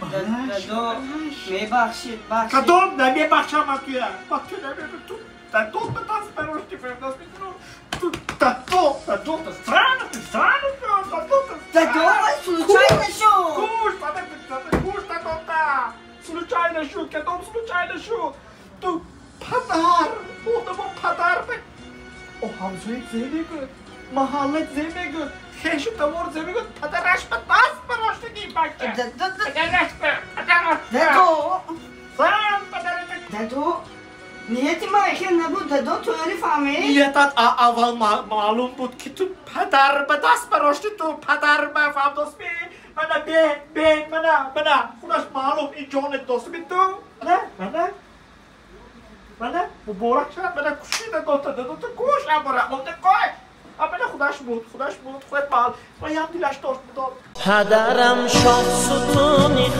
دادو میبخشید دادو نمیبخشم توی بچه نمیبخشم تو دادو به دست براشتی فرداست میتونم تو دادو دادو سلوچای نشو گوش سلوچای نشو کدام سلوچای نشو تو پدر بودم پدر به او همسایت زمیگه محلت زمیگه خیش تمور زمیگه پدرش به دست براشتی بچه پدرش دادو نیتی مایخی نبود دادو طوری فهمید؟ نیتت اول معلوم بود که تو پدر به دست براشتی تو پدر به فهم دوست بی منه خودش معلوم این جانت دوست بی تو منه مبارک شد منه کشیده دادو تو گوش امره اونده کش منه خودش بود خودت مال و یم دیلش داشت بداد پدرم شاه ستونی